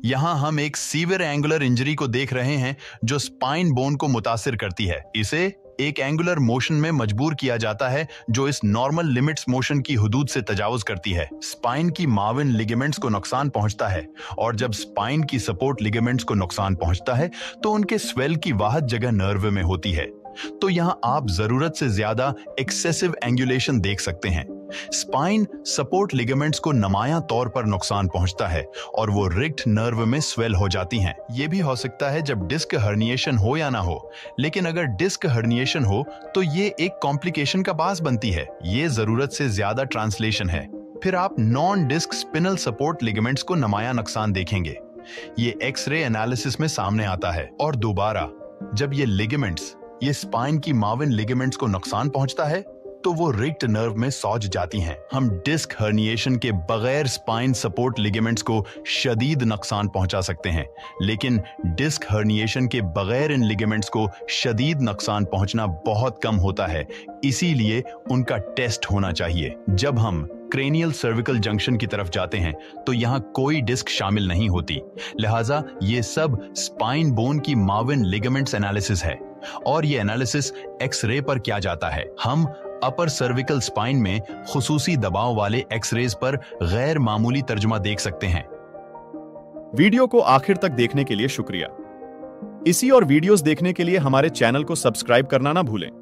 यहाँ हम एक सीवियर एंगुलर इंजरी को देख रहे हैं जो स्पाइन बोन को मुतासिर करती है। इसे एक एंगुलर मोशन में मजबूर किया जाता है जो इस नॉर्मल लिमिट्स मोशन की हुदूद से तजावुज करती है। स्पाइन की माविन लिगामेंट्स को नुकसान पहुंचता है और जब स्पाइन की सपोर्ट लिगामेंट्स को नुकसान पहुंचता है तो उनके स्वेल की वाहद जगह नर्व में होती है। तो यहाँ आप जरूरत से ज्यादा एक्सेसिव एंगुलेशन देख सकते हैं। स्पाइन सपोर्ट लिगामेंट्स को नुमायां तौर पर नुकसान पहुंचता है और वो रिक्ट नर्व में स्वेल हो जाती हैं। ये भी हो सकता है जब डिस्क हर्निएशन हो या ना हो, लेकिन अगर डिस्क हर्निएशन हो तो ये एक कॉम्प्लिकेशन का बास बनती है। ये जरूरत से ज्यादा ट्रांसलेशन है। फिर आप non disc spinal support ligaments को नुमायां नुकसान देखेंगे। ये एक्सरे एनालिसिस में सामने आता है और दोबारा जब ये लिगामेंट्स ये स्पाइन की माविन लिगामेंट्स को नुकसान पहुंचता है तो वो रिक्ट नर्व में सौज जाती हैं। हम डिस्क हर्निएशन के बगैर स्पाइन सपोर्ट लिगामेंट्स को शदीद नुकसान पहुंचा सकते हैं, लेकिन डिस्क हर्निएशन के बगैर इन लिगामेंट्स को शदीद नुकसान पहुंचना बहुत कम होता है। इसीलिए उनका टेस्ट होना चाहिए। जब हम क्रेनियल सर्विकल जंक्शन की तरफ जाते हैं तो यहाँ कोई डिस्क शामिल नहीं होती, लिहाजा ये सब स्पाइन बोन की माविन लिगामेंट्स एनालिसिस है और ये एनालिसिस एक्सरे पर किया जाता है। हम अपर सर्विकल स्पाइन में खुसूसी दबाव वाले एक्सरेज पर गैर मामूली तर्जुमा देख सकते हैं। वीडियो को आखिर तक देखने के लिए शुक्रिया। इसी और वीडियोस देखने के लिए हमारे चैनल को सब्सक्राइब करना ना भूलें।